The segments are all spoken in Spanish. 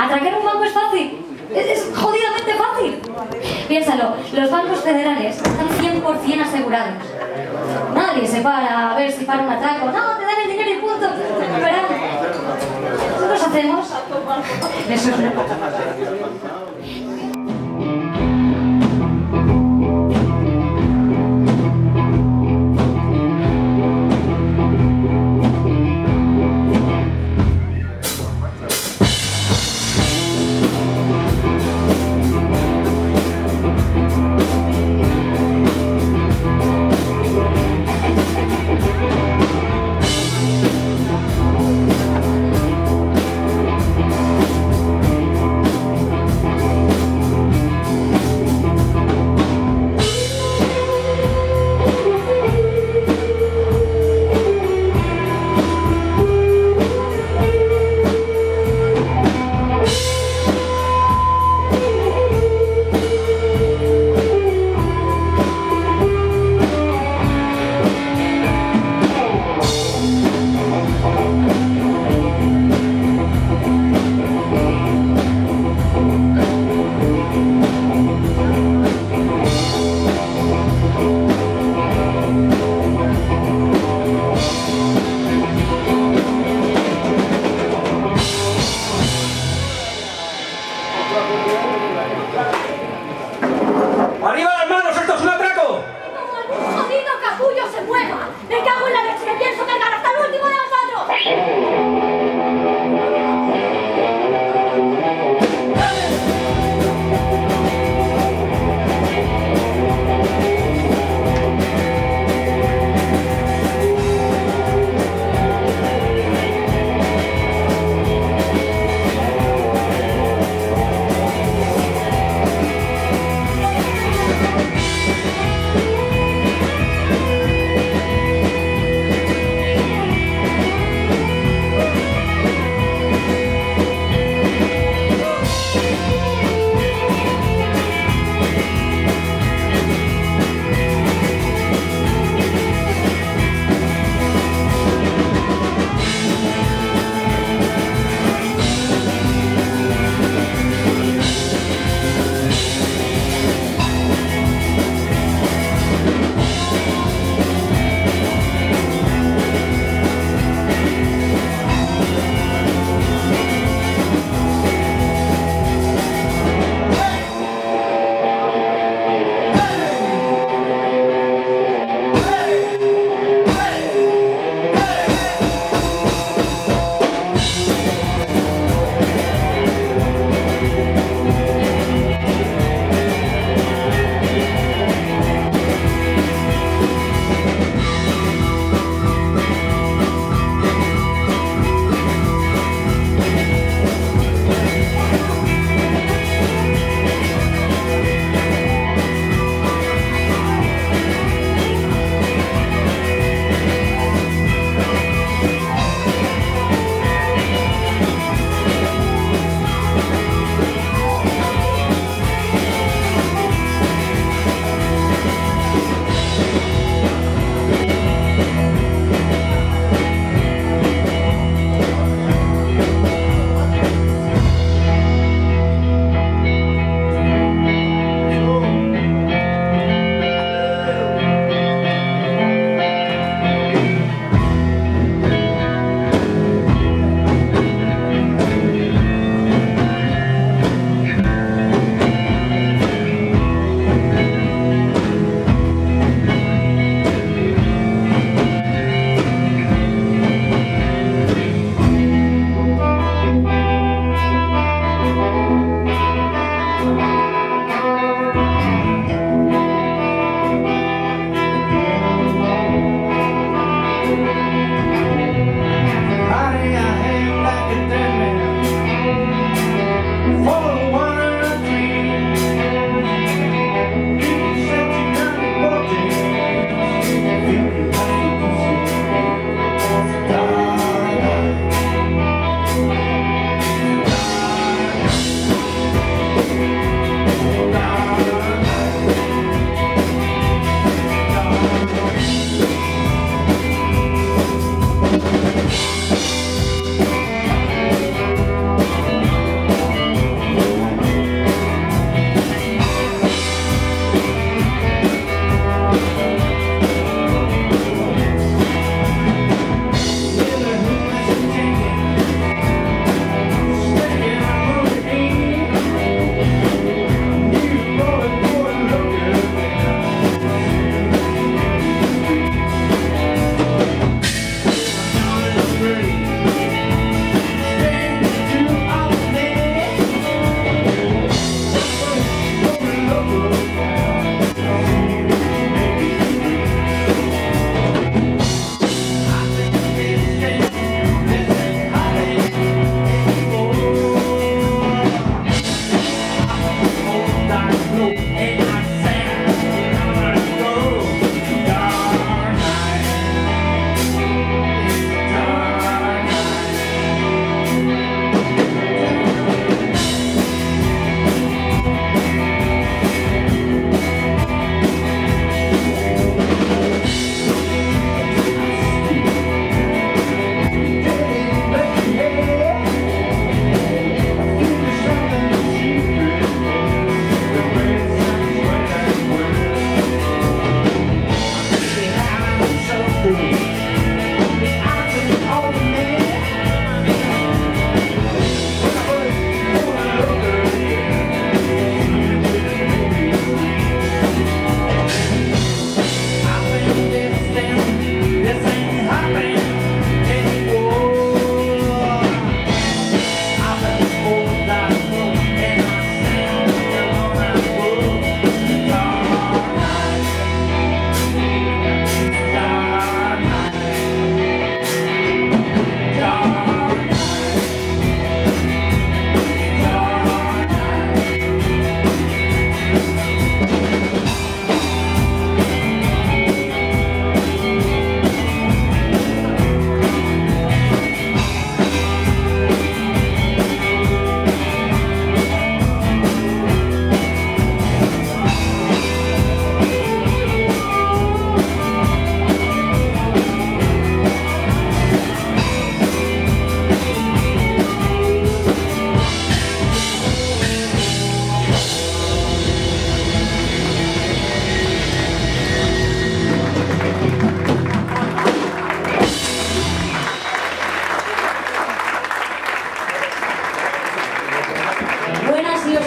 ¿Atracar un banco es fácil? Es jodidamente fácil. Piénsalo, los bancos federales están 100% asegurados. Nadie se para a ver si para un atraco. No, te dan el dinero y punto. Verán. Nosotros hacemos... Eso es una...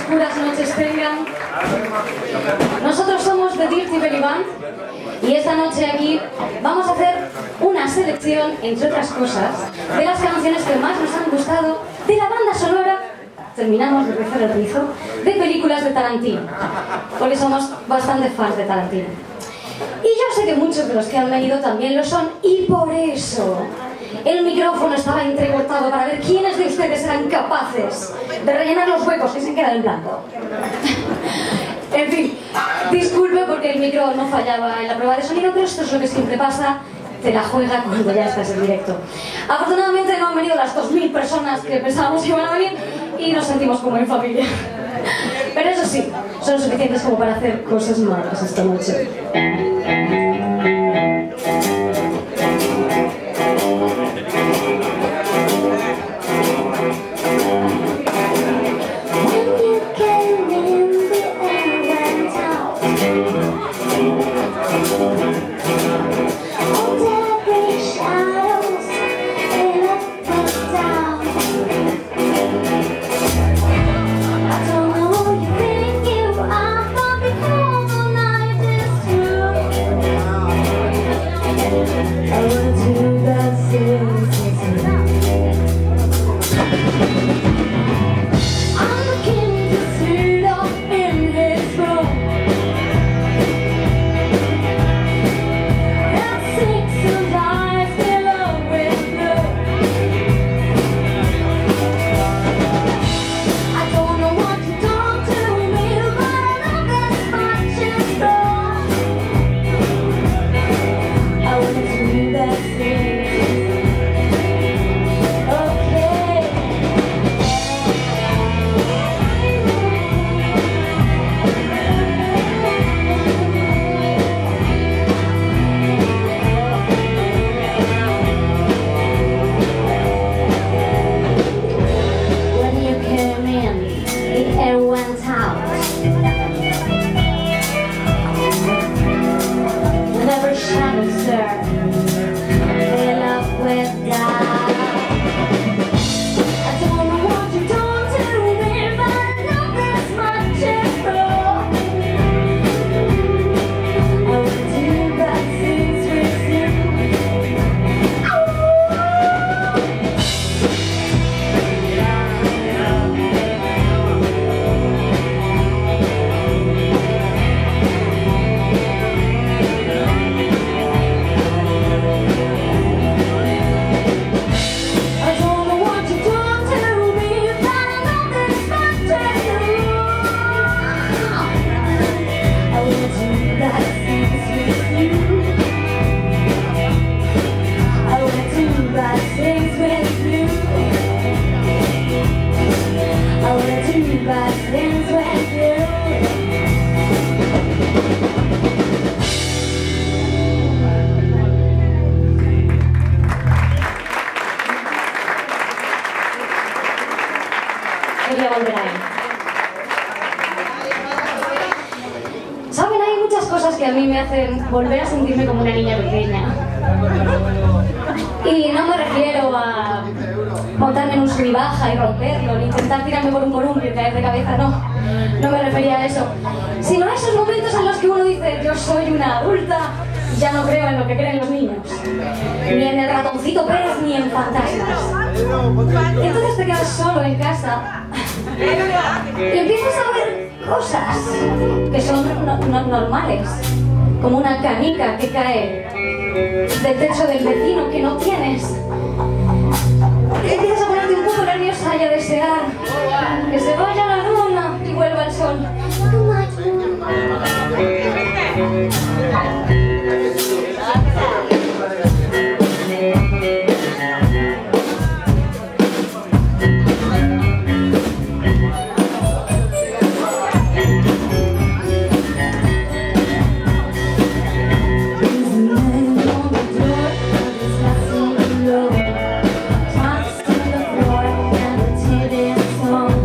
oscuras noches tengan. Nosotros somos The Dirty Belly Band y esta noche aquí vamos a hacer una selección, entre otras cosas, de las canciones que más nos han gustado de la banda sonora, terminamos de rizar el rizo, de películas de Tarantino, porque somos bastante fans de Tarantino. Y yo sé que muchos de los que han venido también lo son, y por eso el micrófono estaba entrecortado para ver quiénes de ustedes eran capaces de rellenar los huecos que se quedan en blanco. En fin, disculpe porque el micro no fallaba en la prueba de sonido, pero esto es lo que siempre pasa, te la juega cuando ya estás en directo. Afortunadamente no han venido las 2000 personas que pensábamos que iban a venir y nos sentimos como en familia. Pero eso sí, son suficientes como para hacer cosas malas esta noche. ¿Saben? Hay muchas cosas que a mí me hacen volver a sentirme como una niña pequeña. Y no me refiero a montarme en un sub y baja y romperlo, ni intentar tirarme por un columpio y caer de cabeza, no. No me refería a eso. Sino a esos momentos en los que uno dice, yo soy una adulta y ya no creo en lo que creen los niños. Ni en el ratoncito Pérez, ni en fantasmas. Y entonces te quedas solo en casa y empiezas a ver cosas que son normales, como una canica que cae del techo del vecino que no tienes. Y empiezas a ponerte un poco nerviosa y a desear que se vaya la luna y vuelva el sol. Song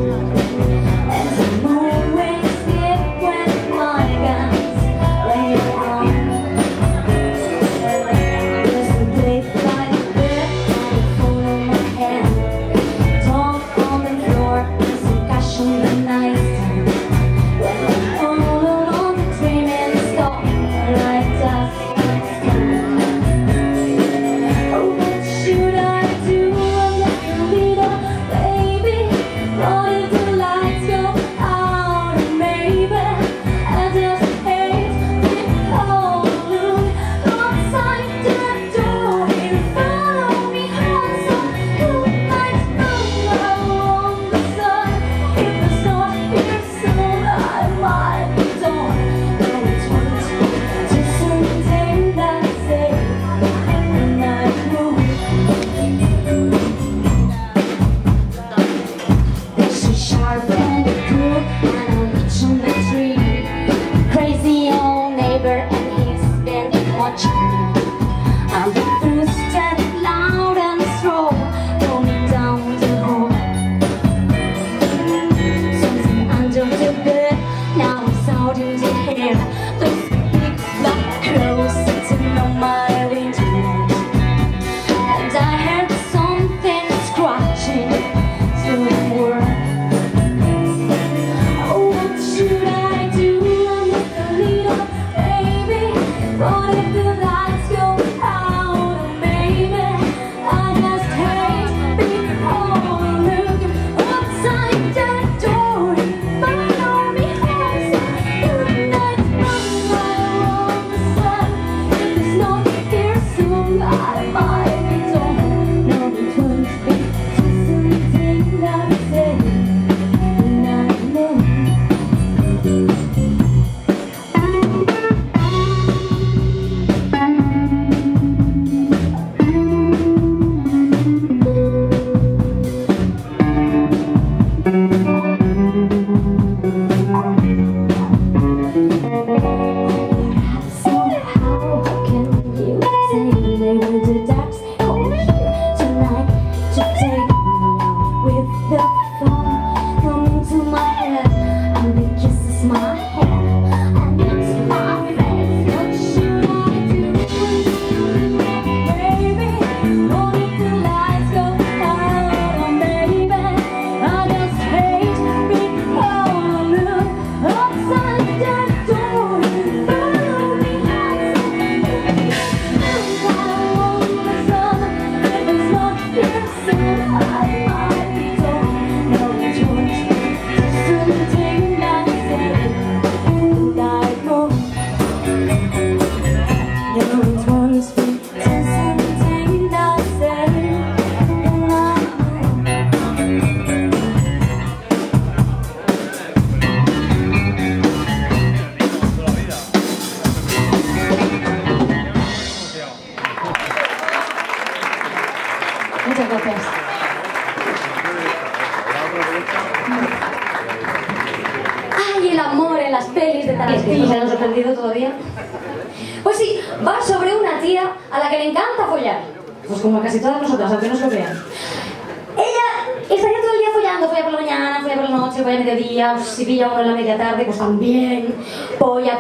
Es que no se han sorprendido todavía. Pues sí, va sobre una tía a la que le encanta follar. Pues como a casi todas nosotras, aunque no se lo crean. Ella estaría todo el día follando, folla por la mañana, folla por la noche, folla a mediodía, si pilla uno en la media tarde, pues también. Polla.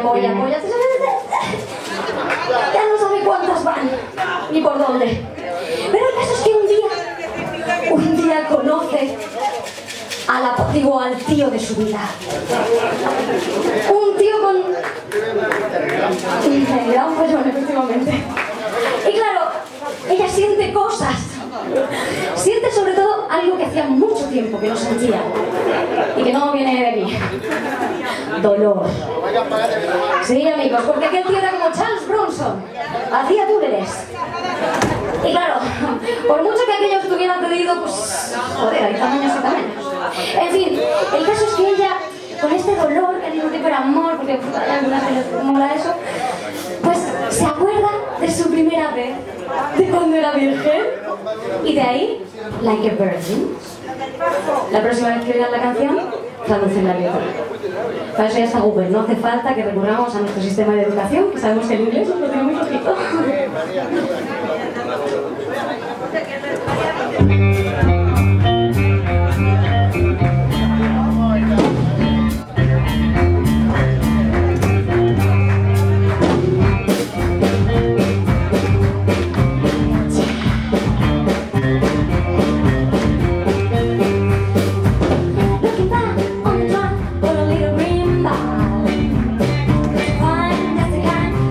Ya no sabe cuántas van, ni por dónde. Pero el caso es que un día conoce al tío de su vida. Un tío con... le da un follón, efectivamente. Y claro, ella siente cosas. Siente sobre todo algo que hacía mucho tiempo que no sentía. Y que no viene de mí. Dolor. Sí, amigos, porque aquel tío era como Charles Bronson. Hacía túneles. Y claro, por mucho que aquello estuviera pedido, pues... joder, hay tamaños y tamaños. En fin, el caso es que ella, con este dolor, que al mismo tiempo era amor, porque hay algunas que les mola eso, pues se acuerda de su primera vez, de cuando era virgen, y de ahí, Like a Virgin. La próxima vez que oigan la canción, traducen la letra. Para eso ya está Google, no hace falta que recurramos a nuestro sistema de educación, que sabemos que el inglés lo tiene muy flojito.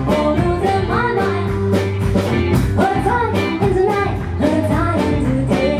What fun is the night, what time to do.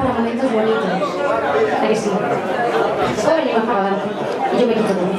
para momentos bonitos. ¿A que sí? Puede venir más para abajo. Y yo me quito todo.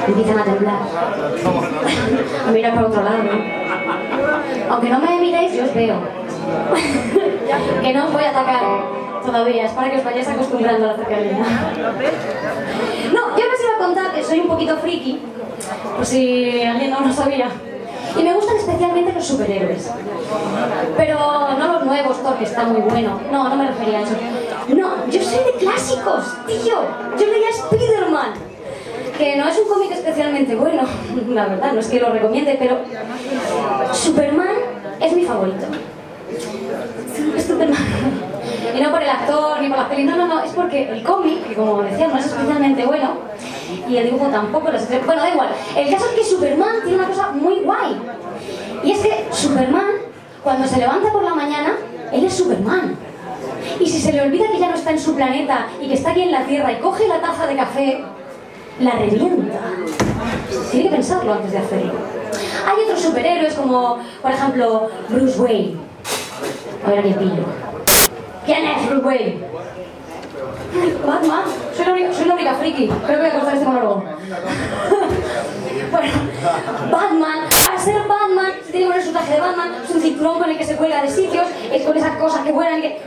empiezan a temblar. Mira por otro lado, ¿no? Aunque no me miréis, yo os veo. Que no os voy a atacar todavía, es para que os vayáis acostumbrando a la cercanía. No, yo les iba a contar que soy un poquito friki, por si alguien no lo sabía. Y me gustan especialmente los superhéroes. Pero no los nuevos, Thor, que está muy bueno. No, no me refería a eso. No, yo soy de clásicos, tío. Yo leía Spider-Man, que no es un cómic especialmente bueno, la verdad, no es que lo recomiende, pero Superman es mi favorito. Superman. Y no por el actor ni por las pelis, no, es porque el cómic, que como decía, no es especialmente bueno, y el dibujo tampoco, bueno, da igual. El caso es que Superman tiene una cosa muy guay, y es que Superman, cuando se levanta por la mañana, él es Superman. Y si se le olvida que ya no está en su planeta y que está aquí en la Tierra y coge la taza de café, la revienta. Tiene que pensarlo antes de hacerlo. Hay otros superhéroes como, por ejemplo, Bruce Wayne. A ver a quién pillo. ¿Quién es Bruce Wayne? Batman. Soy la única friki. Creo que voy a cortar este monólogo. Bueno, Batman. Para ser Batman, se tiene que poner su traje de Batman, su cinturón con el que se cuelga de sitios, es con esas cosas que vuelan y que...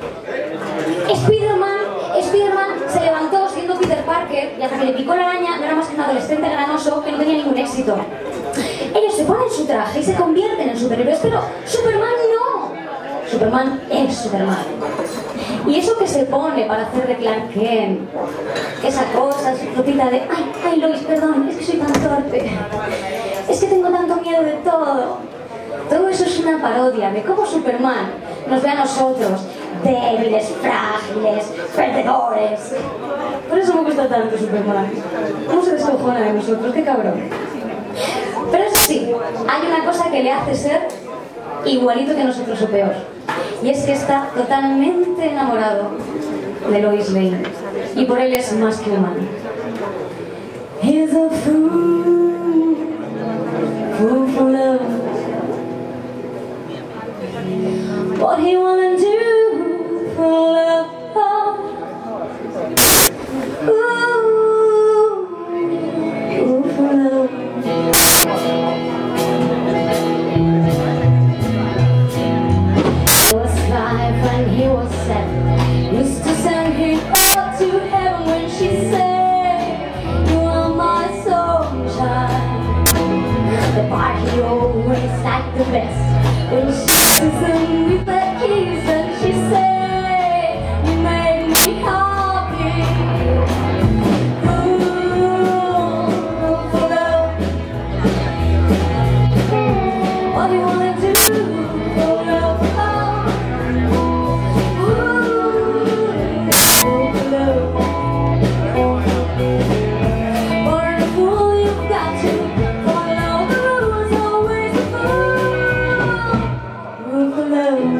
Spiderman se levantó siendo Peter Parker y hasta que le picó la araña no era más que un adolescente granoso que no tenía ningún éxito. Ellos se ponen su traje y se convierten en superhéroes, pero Superman no. Superman es Superman. Y eso que se pone para hacer de Clark Kent, esa cosa, su ropita de ay Lois, perdón, es que soy tan torpe, es que tengo tanto miedo de todo. Todo eso es una parodia de cómo Superman nos ve a nosotros, débiles, frágiles, perdedores. Por eso me gusta tanto Superman. ¿Cómo se descojona de nosotros? ¡Qué cabrón! Pero eso sí, hay una cosa que le hace ser igualito que nosotros o peor. Y es que está totalmente enamorado de Lois Lane. Y por él es más que humano. He's a fool, fool for love. What he wanna do for love. Ooh, for love. He was 5 when he was 7. Used to send him up to heaven when she said, you are my sunshine. The part he always liked the best when she was in with the keys and she said, you made me happy. Ooh, for love. What do you wanna do for love? Ooh, for love. For a fool you've got to follow the rules, always a fool. For love.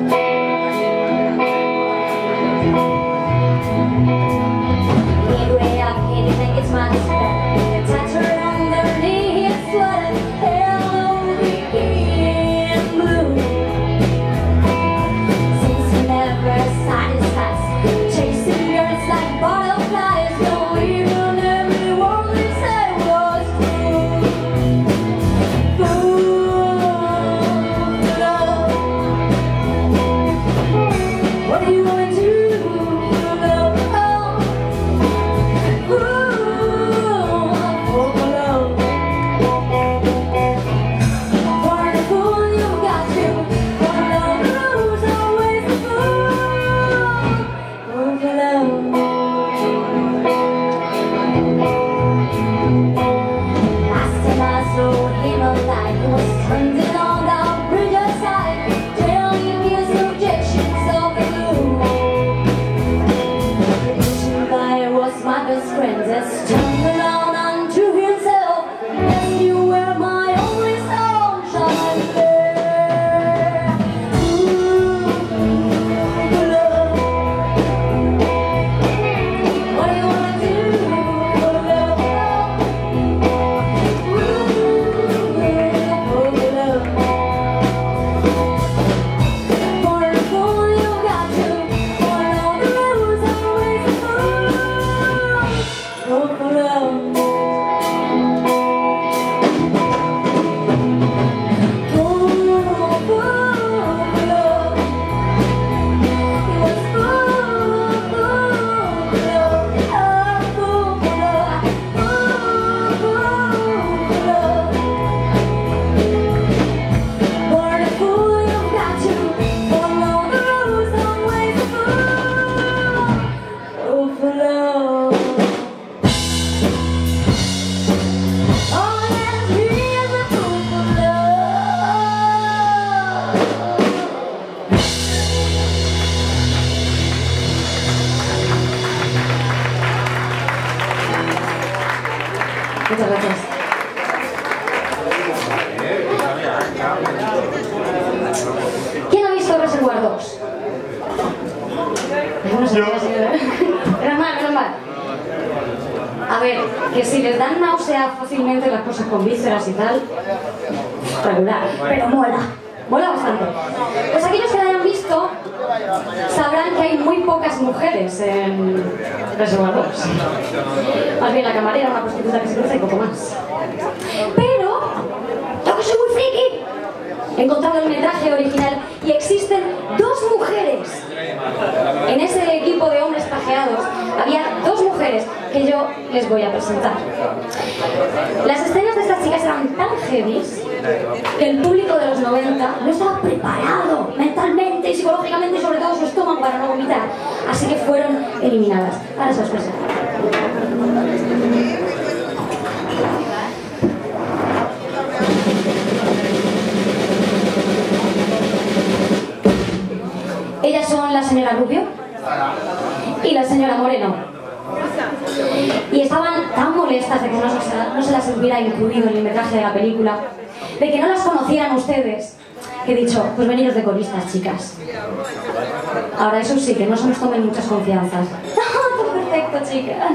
¿Quién ha visto Reservoir Dogs? No sé, menos mal, menos mal. A ver, que si les dan náusea fácilmente las cosas con vísceras y tal, regular, pero mola. Mola bastante. Pues aquellos que la hayan visto sabrán que hay muy pocas mujeres en Reservoir Dogs. Más bien la camarera, una prostituta que se cruza y poco más. Pero, yo que soy muy friki, he encontrado el metraje original y existen 2 mujeres. En ese equipo de hombres trajeados había 2 mujeres que yo les voy a presentar. Las escenas de estas chicas eran tan heavies que el público de los 90 no estaba preparado mentalmente y psicológicamente y sobre todo su estómago para no vomitar. Así que fueron eliminadas. Ahora se os presento. Ellas son la señora Rubio y la señora Moreno. Y estaban tan molestas de que no se las hubiera incluido en el metraje de la película, de que no las conocieran ustedes, que he dicho, pues veniros de coristas, chicas. Ahora eso sí, que no se nos tomen muchas confianzas. ¡Ah, perfecto, chicas!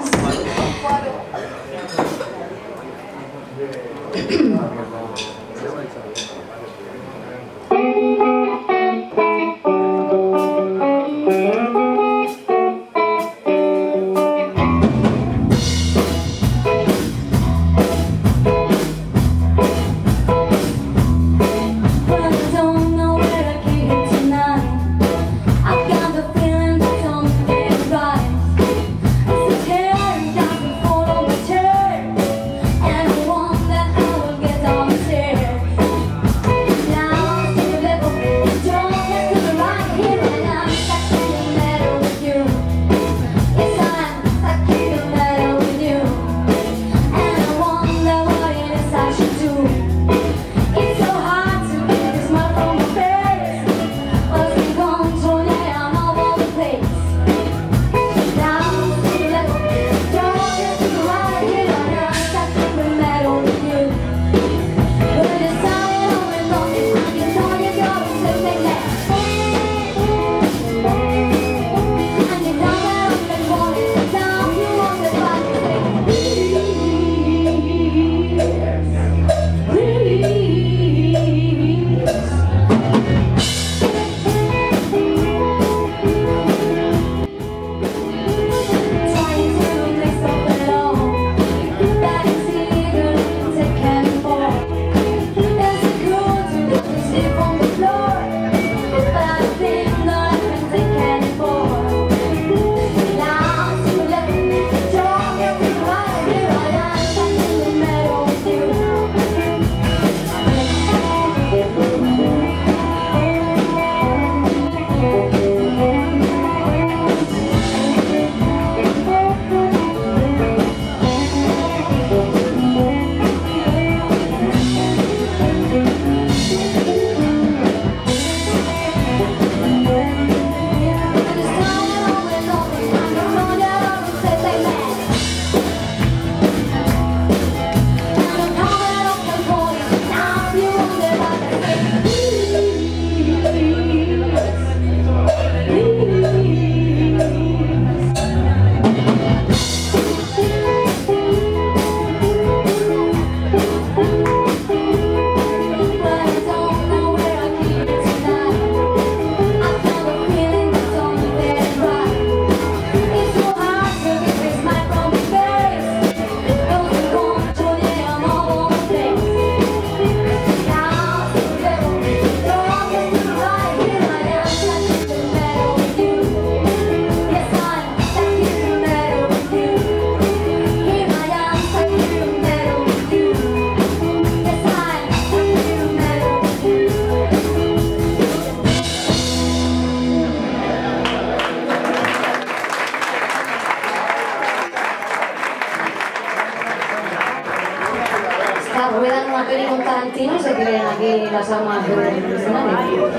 ruedan una peli con Tarantino y se creen aquí las armas del escenario.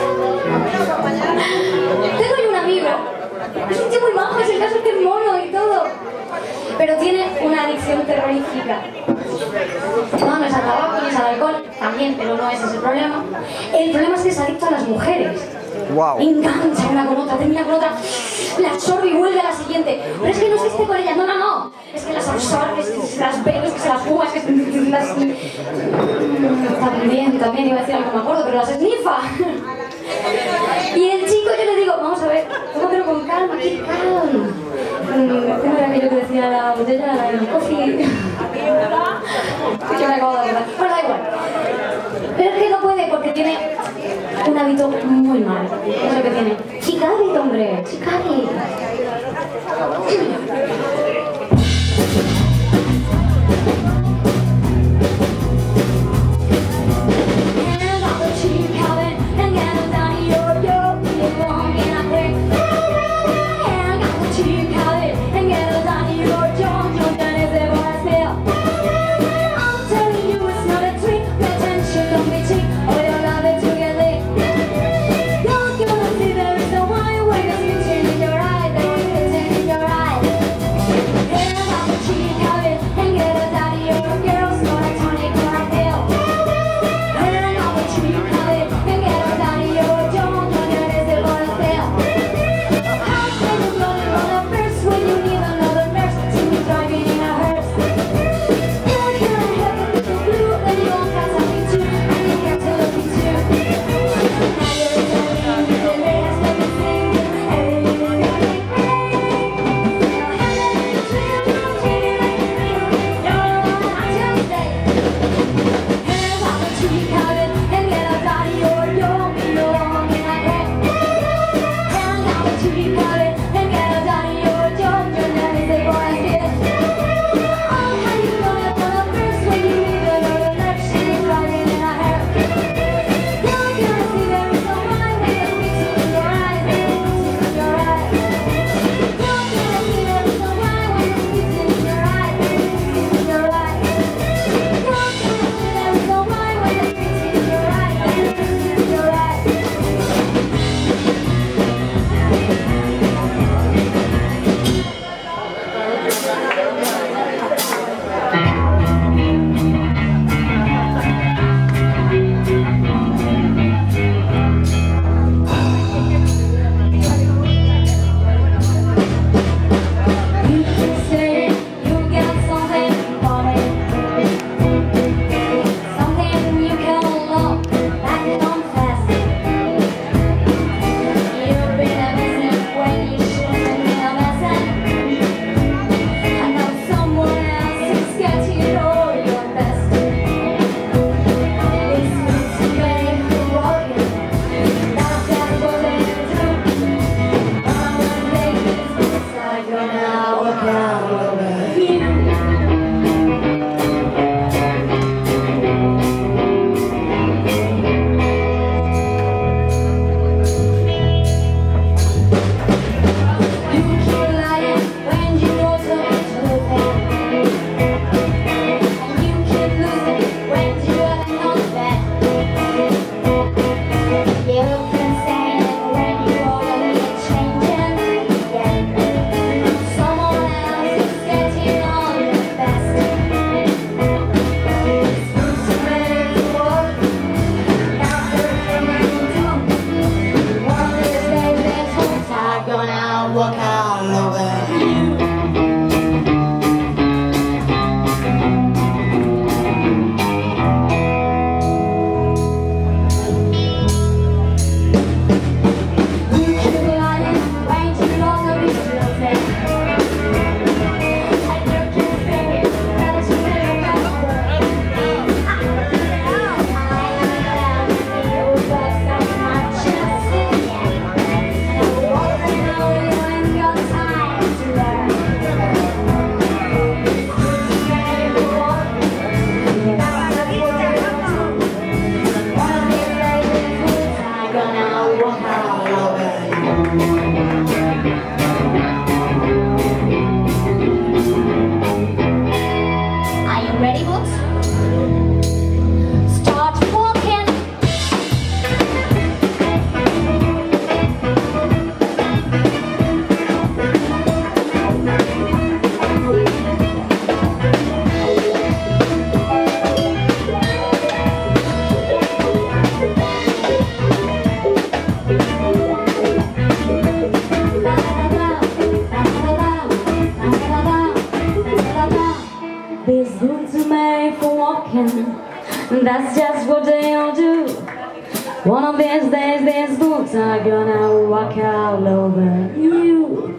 Tengo yo un amigo, es un tío muy majo, es el caso que es mono y todo, pero tiene una adicción terrorífica. No es al tabaco ni es al también, pero no ese es el problema. El problema es que es adicto a las mujeres. Wow. Engancha una con otra, termina con otra, la absorbe y vuelve a la siguiente. Pero es que no es que esté con ella, no, no, no. Es que las absorbe, es que se las bebe, es que se las fuma, es que las... También iba a decir algo, no me acuerdo, pero las esnifa. Y el chico, yo le digo, vamos a ver, tómatelo con calma, keep calm. ¿Cómo era aquello que decía la botella del coffee? Yo me acabo de acordar. Bueno, da igual. Pero es que no puede porque tiene un hábito muy mal. Es lo que tiene. Chicari, hombre, chicari. Your That's just what they all do. One of these days, these books are gonna walk all over you.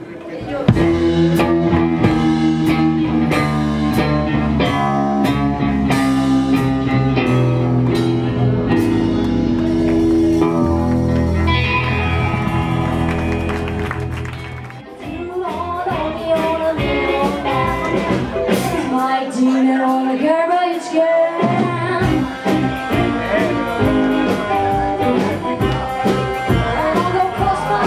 My demon on a garbage can. I'll go cross my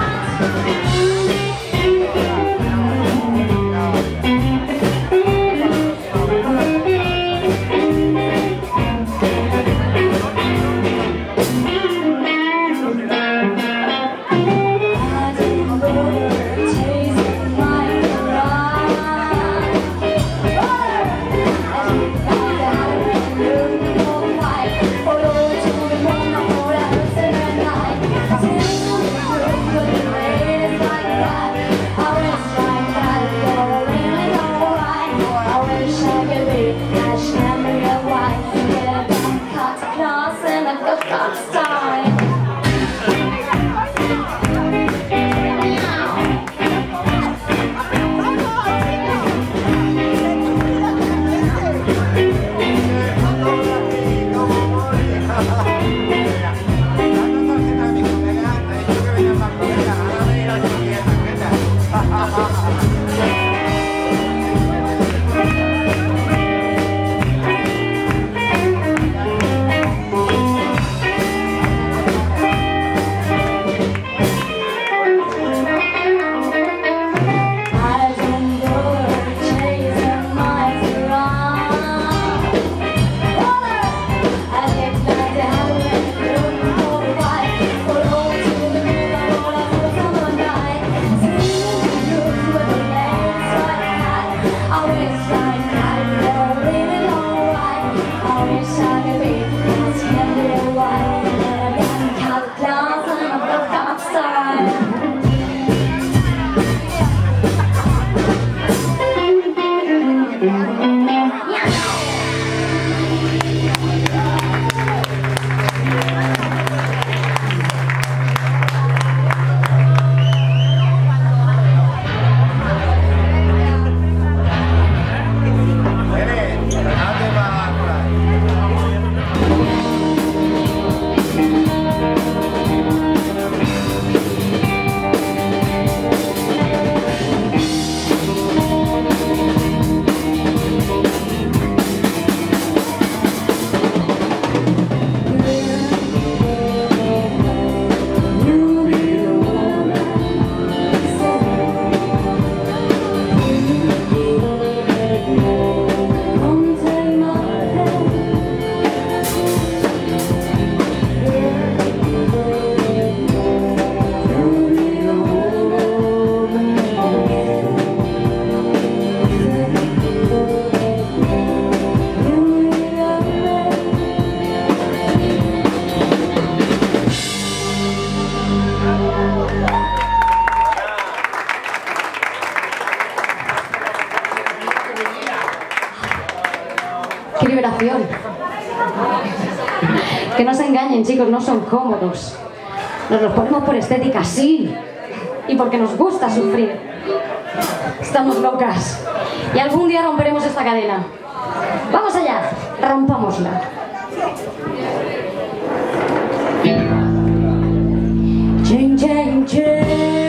¡Qué liberación! Que no se engañen, chicos, no son cómodos. Nos los ponemos por estética, sí. Y porque nos gusta sufrir. Estamos locas. Y algún día romperemos esta cadena. ¡Vamos allá! ¡Rompámosla! Chain, chain, chain.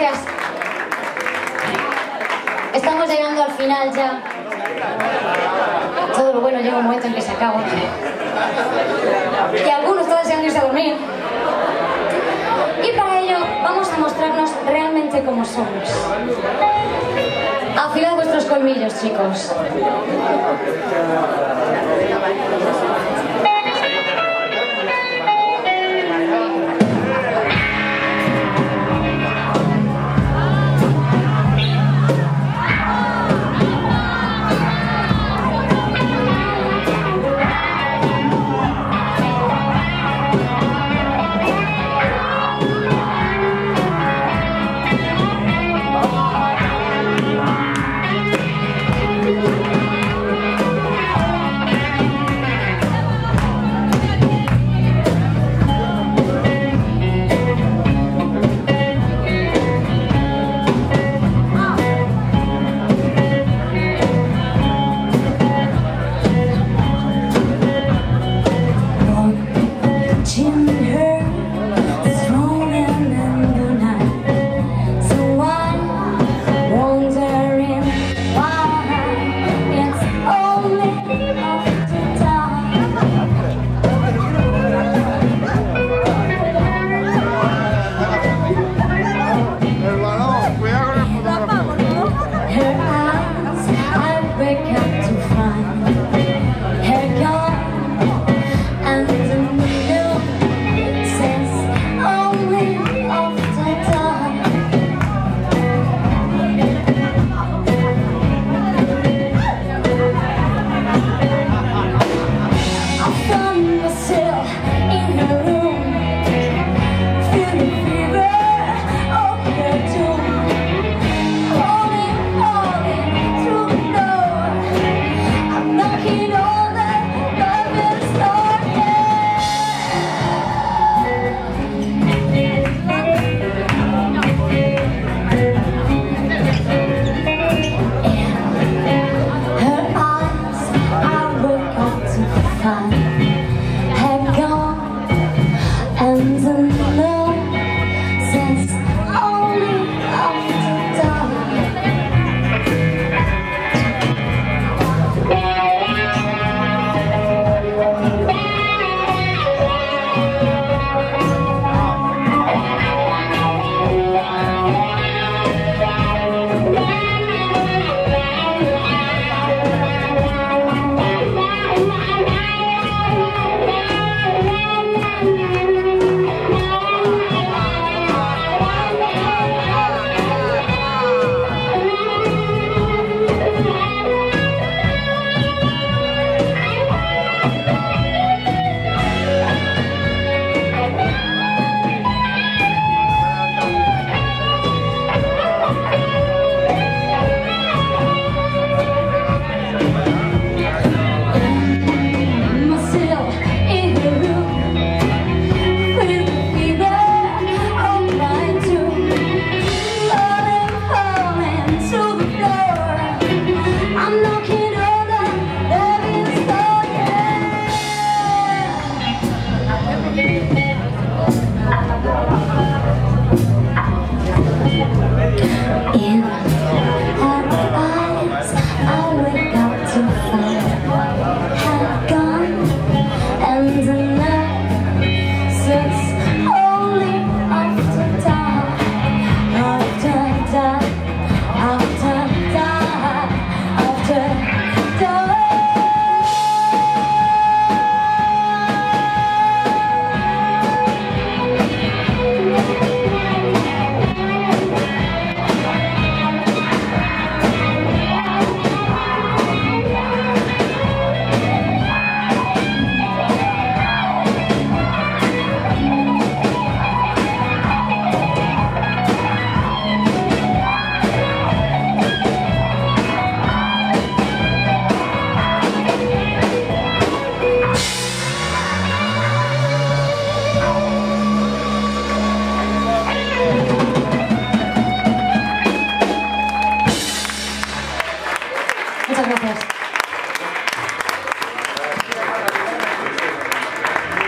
Gracias. Estamos llegando al final ya. Todo lo bueno llega un momento en que se acaba. Y algunos todos desean irse a dormir. Y para ello vamos a mostrarnos realmente como somos. Afilad vuestros colmillos, chicos.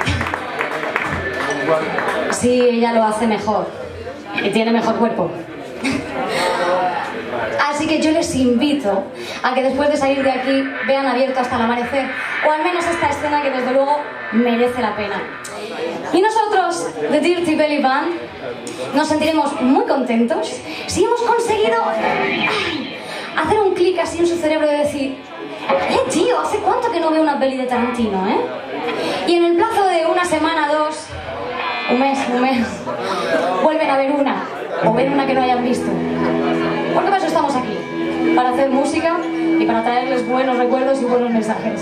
Sí, ella lo hace mejor y tiene mejor cuerpo. Así que yo les invito a que después de salir de aquí vean Abierto hasta el amanecer, o al menos esta escena que desde luego merece la pena. Y nosotros, The Dirty Belly Band, nos sentiremos muy contentos si hemos conseguido hacer un clic así en su cerebro de decir: tío, ¿hace cuánto que no veo una peli de Tarantino, Y en el plazo de una semana, dos, un mes, vuelven a ver una, o ver una que no hayan visto. Porque para eso estamos aquí, para hacer música y para traerles buenos recuerdos y buenos mensajes.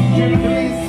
Jenny, please.